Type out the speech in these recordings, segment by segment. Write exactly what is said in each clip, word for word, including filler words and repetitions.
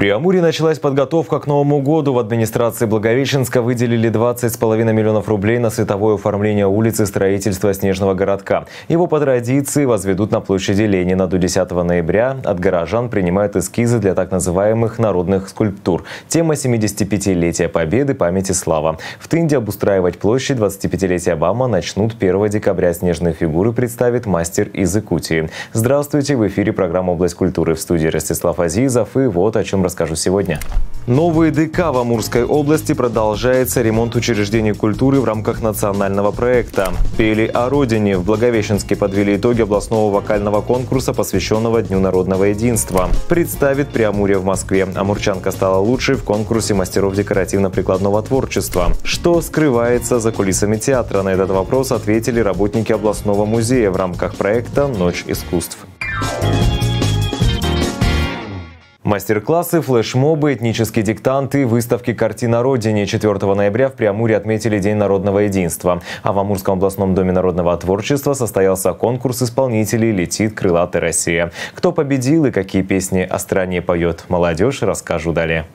При Амуре началась подготовка к Новому году. В администрации Благовещенска выделили двадцать с половиной миллионов рублей на световое оформление улиц и строительство снежного городка. Его по традиции возведут на площади Ленина. До десятого ноября от горожан принимают эскизы для так называемых народных скульптур. Тема семидесятипятилетия Победы, памяти, слава. В Тынде обустраивать площадь двадцатипятилетия БАМа начнут первого декабря. Снежные фигуры представит мастер из Якутии. Здравствуйте! В эфире программа «Область культуры». В студии Ростислав Азизов. И вот о чем расскажу сегодня. Новый ДК в Амурской области. Продолжается ремонт учреждений культуры в рамках национального проекта. Пели о родине. В Благовещенске подвели итоги областного вокального конкурса, посвященного Дню народного единства. Представит Преамурье в Москве. Амурчанка стала лучшей в конкурсе мастеров декоративно-прикладного творчества. Что скрывается за кулисами театра? На этот вопрос ответили работники областного музея в рамках проекта «Ночь искусств». Мастер-классы, флешмобы, этнические диктанты, выставки картин о родине. четвёртого ноября в Преамурье отметили День народного единства. А в Амурском областном доме народного творчества состоялся конкурс исполнителей «Летит крылатая Россия». Кто победил и какие песни о стране поет молодежь, расскажу далее.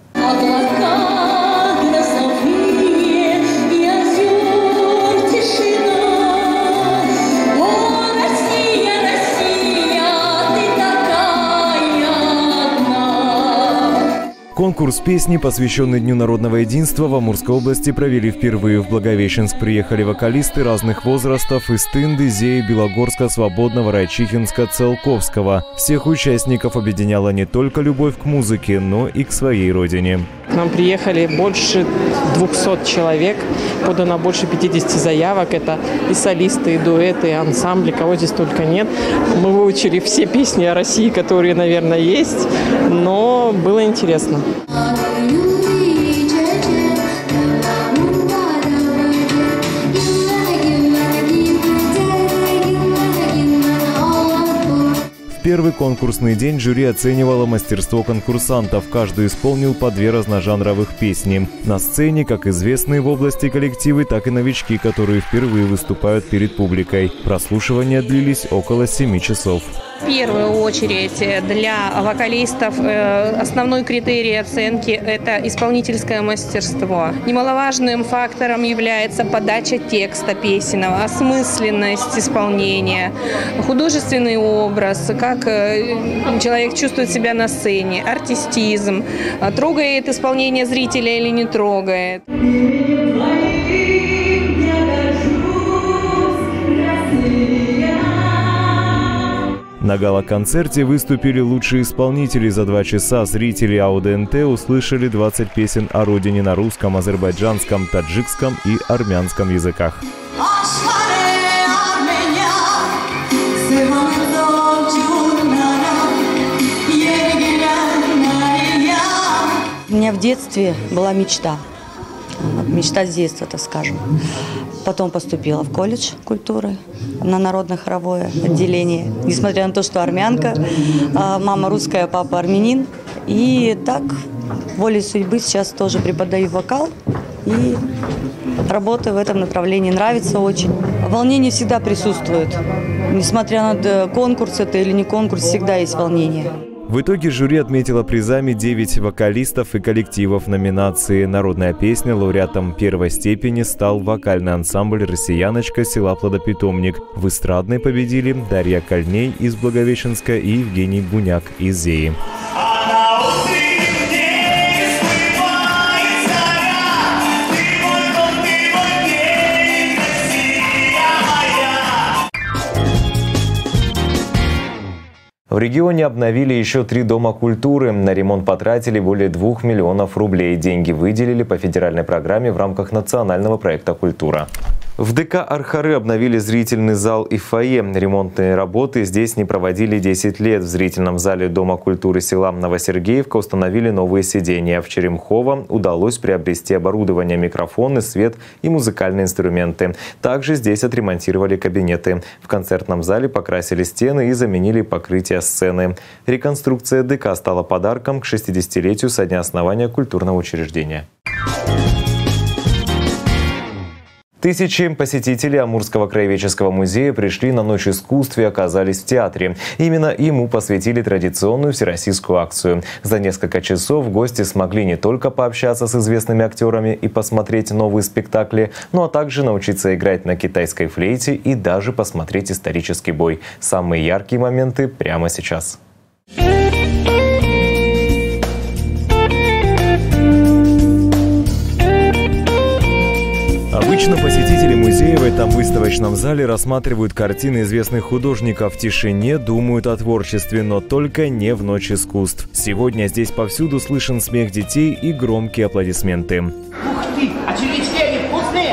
Конкурс песни, посвященный Дню народного единства, в Амурской области провели впервые. В Благовещенск приехали вокалисты разных возрастов из Тынды, Зеи, Белогорска, Свободного, Райчихинска, Целковского. Всех участников объединяла не только любовь к музыке, но и к своей родине. К нам приехали больше двухсот человек, подано больше пятидесяти заявок. Это и солисты, и дуэты, и ансамбли, кого здесь только нет. Мы выучили все песни о России, которые, наверное, есть, но было интересно. В первый конкурсный день жюри оценивало мастерство конкурсантов. Каждый исполнил по две разножанровых песни. На сцене как известные в области коллективы, так и новички, которые впервые выступают перед публикой. Прослушивания длились около семи часов. В первую очередь для вокалистов основной критерий оценки – это исполнительское мастерство. Немаловажным фактором является подача текста песенного, осмысленность исполнения, художественный образ, как человек чувствует себя на сцене, артистизм, трогает исполнение зрителя или не трогает. На гала-концерте выступили лучшие исполнители. За два часа зрители АУДНТ услышали двадцать песен о родине на русском, азербайджанском, таджикском и армянском языках. У меня в детстве была мечта. Мечта с детства, так скажем. Потом поступила в колледж культуры на народно-хоровое отделение. Несмотря на то, что армянка, мама русская, папа армянин. И так, волей судьбы, сейчас тоже преподаю вокал и работаю в этом направлении. Нравится очень. Волнение всегда присутствует. Несмотря на конкурс это или не конкурс, всегда есть волнение. В итоге жюри отметило призами девять вокалистов и коллективов номинации. «Народная песня» лауреатом первой степени стал вокальный ансамбль «Россияночка» села Плодопитомник. В эстрадной победили Дарья Кальней из Благовещенска и Евгений Буняк из Зеи. В регионе обновили еще три дома культуры. На ремонт потратили более двух миллионов рублей. Деньги выделили по федеральной программе в рамках национального проекта «Культура». В ДК Архары обновили зрительный зал и фойе. Ремонтные работы здесь не проводили десять лет. В зрительном зале Дома культуры села Новосергеевка установили новые сидения. В Черемхово удалось приобрести оборудование, микрофоны, свет и музыкальные инструменты. Также здесь отремонтировали кабинеты. В концертном зале покрасили стены и заменили покрытие сцены. Реконструкция ДК стала подарком к шестидесятилетию со дня основания культурного учреждения. Тысячи посетителей Амурского краеведческого музея пришли на Ночь искусств и оказались в театре. Именно ему посвятили традиционную всероссийскую акцию. За несколько часов гости смогли не только пообщаться с известными актерами и посмотреть новые спектакли, но также научиться играть на китайской флейте и даже посмотреть исторический бой. Самые яркие моменты прямо сейчас. Обычно посетители музея в этом выставочном зале рассматривают картины известных художников в тишине, думают о творчестве, но только не в Ночь искусств. Сегодня здесь повсюду слышен смех детей и громкие аплодисменты. Ух ты! А червячки они вкусные?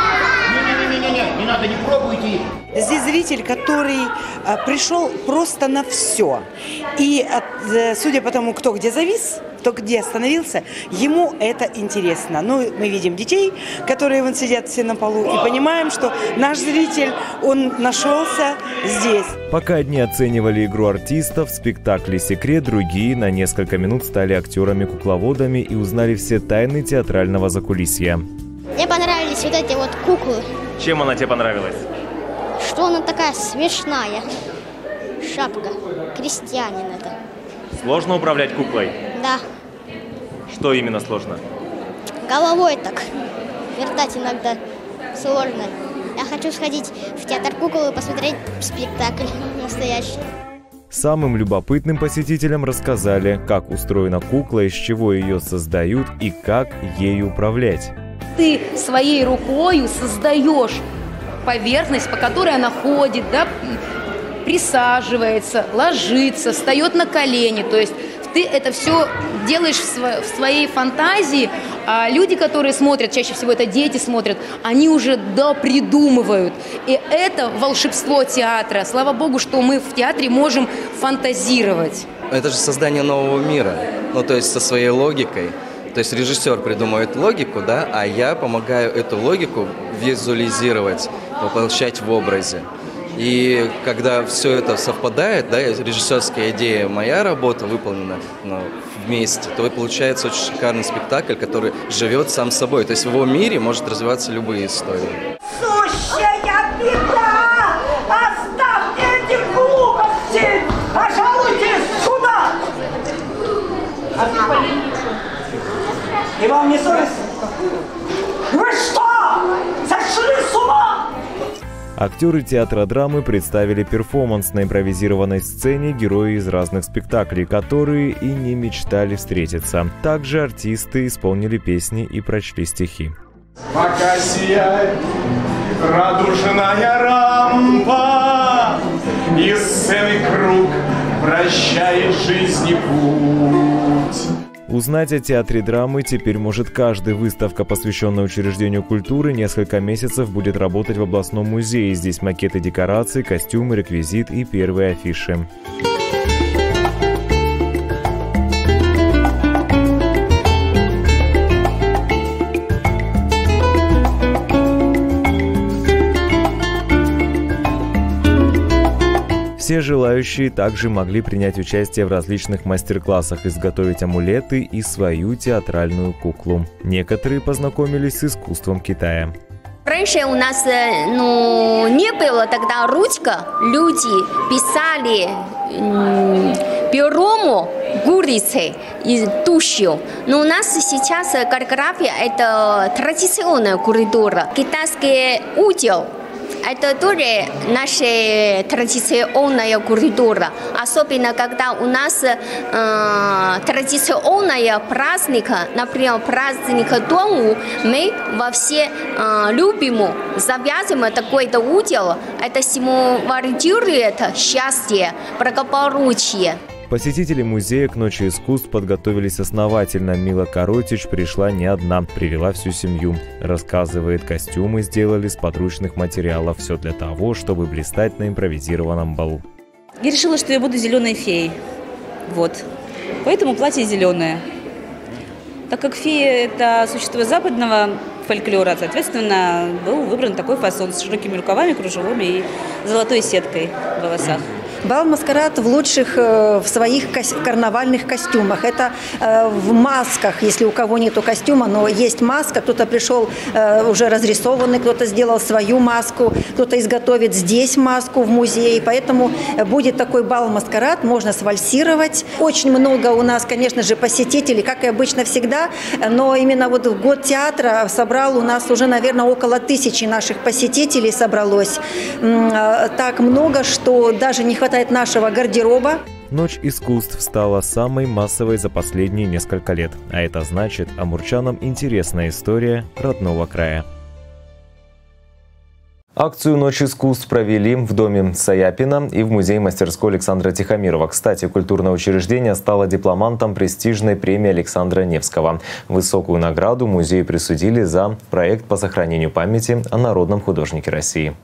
Да! Не-не-не, не надо, не пробуйте. Здесь зритель, который а, пришел просто на все. И от, судя по тому, кто где завис, кто где остановился, ему это интересно. Ну, мы видим детей, которые вон сидят все на полу, и понимаем, что наш зритель, он нашелся здесь. Пока одни оценивали игру артистов в спектакле «Секрет», другие на несколько минут стали актерами-кукловодами и узнали все тайны театрального закулисья. Мне понравились вот эти вот куклы. Чем она тебе понравилась? Что она такая смешная. Шапка. Крестьянин это. Сложно управлять куклой? Да. Что именно сложно? Головой так. Вертать иногда сложно. Я хочу сходить в театр кукол и посмотреть спектакль настоящий. Самым любопытным посетителям рассказали, как устроена кукла, из чего ее создают и как ею управлять. Ты своей рукой создаешь поверхность, по которой она ходит, да, присаживается, ложится, встает на колени. То есть ты это все делаешь в своей фантазии, а люди, которые смотрят, чаще всего это дети смотрят, они уже допридумывают. И это волшебство театра. Слава богу, что мы в театре можем фантазировать. Это же создание нового мира, ну то есть со своей логикой. То есть режиссер придумывает логику, да, а я помогаю эту логику визуализировать, воплощать в образе. И когда все это совпадает, да, режиссерская идея, моя работа выполнена, ну, вместе, то получается очень шикарный спектакль, который живет сам собой. То есть в его мире может развиваться любые истории. Сущая беда! Оставьте эти глупости! Пожалуйтесь сюда! И вам не совестно? Вы что? Сошли с ума? Актеры театра драмы представили перформанс на импровизированной сцене герои из разных спектаклей, которые и не мечтали встретиться. Также артисты исполнили песни и прочли стихи. Пока сияет радужная рампа, и сцены круг прощает жизни путь. Узнать о театре драмы теперь может каждый. Выставка, посвященная учреждению культуры, несколько месяцев будет работать в областном музее. Здесь макеты декораций, костюмы, реквизит и первые афиши. Все желающие также могли принять участие в различных мастер-классах, изготовить амулеты и свою театральную куклу. Некоторые познакомились с искусством Китая. Раньше у нас ну, не было тогда ручка, люди писали пером гурицей и тушью. Но у нас сейчас каллиграфия – это традиционная культура. Китайский удел – это тоже наша традиционная культура. Особенно, когда у нас э, традиционная праздника, например, праздник Дуанву, мы во все э, любим, завязываем такой-то удел. Это символизирует счастье, благополучие. Посетители музея к Ночи искусств подготовились основательно. Мила Коротич пришла не одна, привела всю семью. Рассказывает, костюмы сделали с подручных материалов. Все для того, чтобы блистать на импровизированном балу. Я решила, что я буду зеленой феей. Вот. Поэтому платье зеленое. Так как фея – это существо западного фольклора, соответственно, был выбран такой фасон с широкими рукавами, кружевами и золотой сеткой в волосах. Бал-маскарад в лучших, в своих карнавальных костюмах. Это в масках, если у кого нету костюма, но есть маска. Кто-то пришел уже разрисованный, кто-то сделал свою маску, кто-то изготовит здесь маску в музее. Поэтому будет такой бал-маскарад, можно свальсировать. Очень много у нас, конечно же, посетителей, как и обычно всегда, но именно вот год театра собрал у нас уже, наверное, около тысячи наших посетителей собралось. Так много, что даже не хватает нашего гардероба. Ночь искусств стала самой массовой за последние несколько лет. А это значит, амурчанам интересная история родного края. Акцию «Ночь искусств» провели в доме Саяпина и в музее-мастерской Александра Тихомирова. Кстати, культурное учреждение стало дипломантом престижной премии Александра Невского. Высокую награду музею присудили за проект по сохранению памяти о народном художнике России.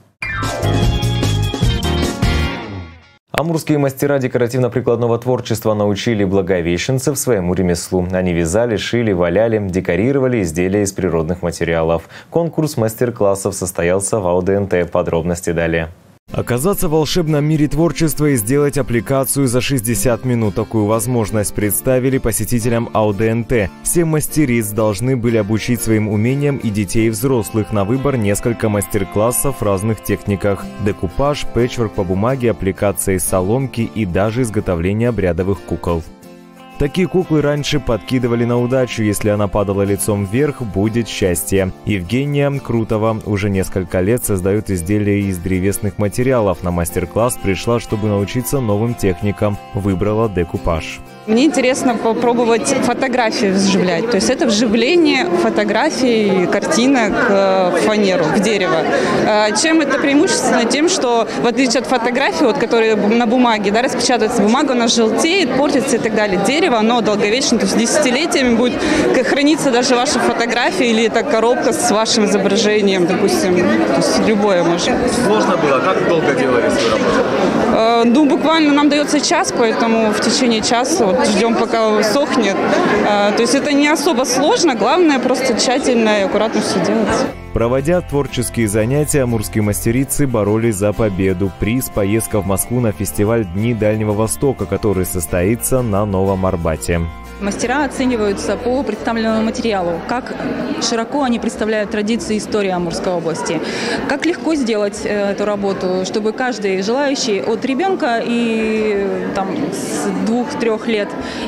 Амурские мастера декоративно-прикладного творчества научили благовещенцев своему ремеслу. Они вязали, шили, валяли, декорировали изделия из природных материалов. Конкурс мастер-классов состоялся в АУДНТ. Подробности далее. Оказаться в волшебном мире творчества и сделать аппликацию за шестьдесят минут. Такую возможность представили посетителям АУДНТ. Семь мастериц должны были обучить своим умениям и детей и взрослых. На выбор несколько мастер-классов в разных техниках. Декупаж, пэтчворк по бумаге, аппликация из соломки и даже изготовление обрядовых кукол. Такие куклы раньше подкидывали на удачу. Если она падала лицом вверх, будет счастье. Евгения Крутова уже несколько лет создает изделия из древесных материалов. На мастер-класс пришла, чтобы научиться новым техникам. Выбрала декупаж. Мне интересно попробовать фотографии вживлять. То есть это вживление фотографий, картинок в фанеру, в дерево. Чем это преимущественно? Тем, что в отличие от фотографий, вот, которые на бумаге, да, распечатывается бумага, она желтеет, портится и так далее. Дерево, оно долговечно, то есть десятилетиями будет храниться даже ваша фотография или эта коробка с вашим изображением, допустим. То есть любое может. Сложно было? Как долго делали свою работу? Ну, буквально нам дается час, поэтому в течение часа вот, ждем, пока сохнет. То есть это не особо сложно, главное просто тщательно и аккуратно все делать. Проводя творческие занятия, амурские мастерицы боролись за победу. Приз – поездка в Москву на фестиваль «Дни Дальнего Востока», который состоится на Новом Арбате. Мастера оцениваются по представленному материалу, как широко они представляют традиции и истории Амурской области, как легко сделать эту работу, чтобы каждый желающий от ребенка и там, с двух-трех лет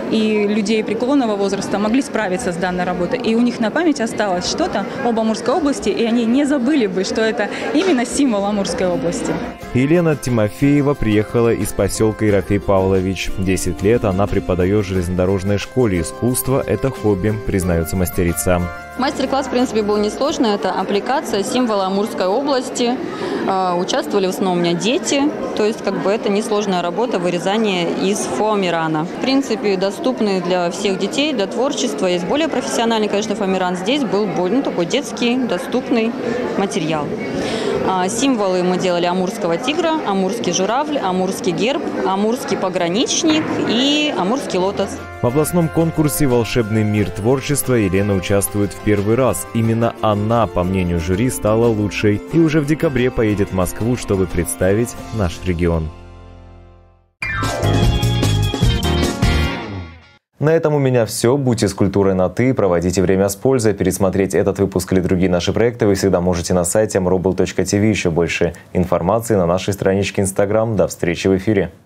и людей преклонного возраста могли справиться с данной работой. И у них на память осталось что-то об Амурской области, и они не забыли бы, что это именно символ Амурской области. Елена Тимофеева приехала из поселка Ерофей Павлович. Десять лет она преподает в железнодорожной школе. Искусство – это хобби, признается мастерица. Мастер-класс, в принципе, был несложный. Это аппликация символа Амурской области. Участвовали в основном у меня дети. То есть, как бы, это несложная работа вырезания из фоамирана. В принципе, доступный для всех детей, для творчества. Есть более профессиональный, конечно, фоамиран. Здесь был ну, такой детский, доступный материал. Символы мы делали амурского тигра, амурский журавль, амурский герб, амурский пограничник и амурский лотос. В областном конкурсе «Волшебный мир творчества» Елена участвует в первый раз. Именно она, по мнению жюри, стала лучшей и уже в декабре поедет в Москву, чтобы представить наш регион. На этом у меня все. Будьте с культурой на «ты», проводите время с пользой. Пересмотреть этот выпуск или другие наши проекты вы всегда можете на сайте амуробл точка ти ви. Еще больше информации на нашей страничке Инстаграм. До встречи в эфире.